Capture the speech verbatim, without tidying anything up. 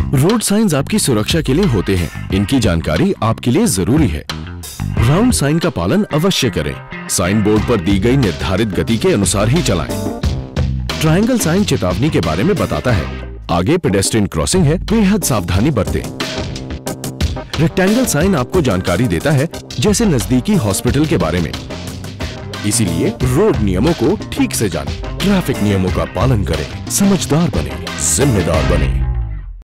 Road science आपकी सुरक्षा के लिए होते हैं, इनकी जानकारी आपके लिए जरूरी है। राउंड साइन का पालन अवश्य करें। साइन बोर्ड पर दी गई निर्धारित गति के अनुसार ही चलाएं। ट्रायंगल साइन चेतावनी के बारे में बताता है, आगे पेडेस्ट्रियन क्रॉसिंग है, बेहद सावधानी बरतें। रेक्टेंगल साइन आपको जानकारी देता है, जैसे नजदीकी हॉस्पिटल के बारे में। इसीलिए रोड नियमों को ठीक से जानें, ट्रैफिक नियमों का पालन करें, समझदार बने, जिम्मेदार बने।